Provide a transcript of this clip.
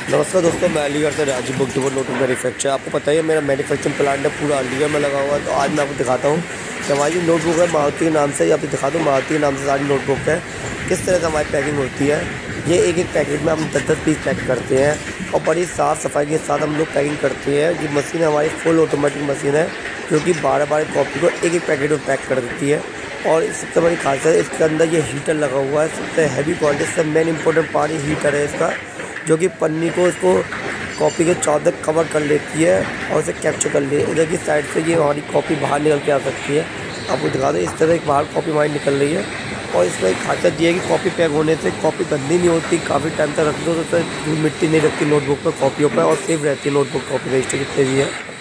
नमस्कार दोस्तों, मैं अलीगढ़ से Rajiv book depot notebook manufacture. आपको पता ही है मेरा मैन्युफैक्चरिंग प्लांट है पूरा अलीगढ़ में लगा हुआ है। तो आज मैं आपको दिखाता हूँ कि हमारी नोटबुक है मारुति के नाम से। यहाँ पे दिखा दूँ, मारुति के नाम से सारी नोटबुक है, किस तरह से हमारी पैकिंग होती है। ये एक एक पैकेट में हम 10-10 पीस पैक करते हैं और बड़ी साफ़ सफाई के साथ हम लोग पैकिंग करते हैं। ये मशीन हमारी फुल ऑटोमेटिक मशीन है जो कि 12-12 कॉपी को एक एक पैकेट में पैक कर देती है। और सबसे बड़ी खासियत इसके अंदर ये हीटर लगा हुआ है। सबसे हैवी क्वालिटी से मेन इंपॉर्टेंट पार्ट हीटर है इसका, जो कि पन्नी को इसको कॉपी के चारों तरफ कवर कर लेती है और इसे कैप्चर कर लेती है। इधर की साइड से ये हमारी कॉपी बाहर निकल के आ सकती है। आपको दिखा दें, इस तरह एक बाहर कॉपी हमारी निकल रही है। और इसमें एक खासियत ये है कि कॉपी पैक होने से कॉपी गंदी नहीं होती, काफ़ी टाइम तक रख दो तो धूल मिट्टी नहीं लगती नोटबुक पर, कॉपियों पर, और सेफ रहती है नोटबुक कॉपी रजिस्टर जितने भी है।